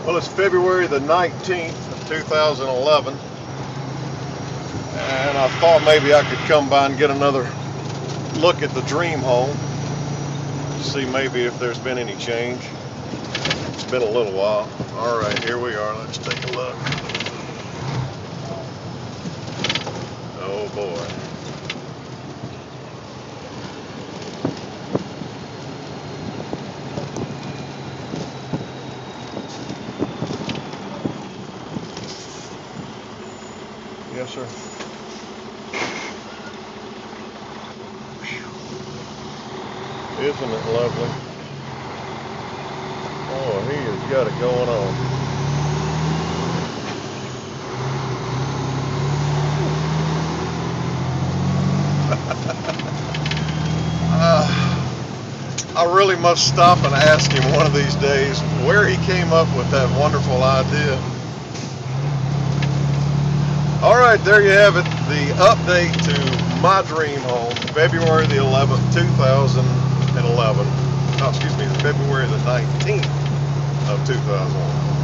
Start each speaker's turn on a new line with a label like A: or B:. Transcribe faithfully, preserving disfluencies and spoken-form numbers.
A: Well, it's February the nineteenth of two thousand eleven, and I thought maybe I could come by and get another look at the dream home, see maybe if there's been any change. It's been a little while. All right, here we are. Let's take a look. Oh boy. Yes, sir. Isn't it lovely? Oh, he has got it going on. uh, I really must stop and ask him one of these days where he came up with that wonderful idea. All right, there you have it, the update to my dream home, February the eleventh, two thousand eleven. Oh, excuse me, February the nineteenth of two thousand eleven.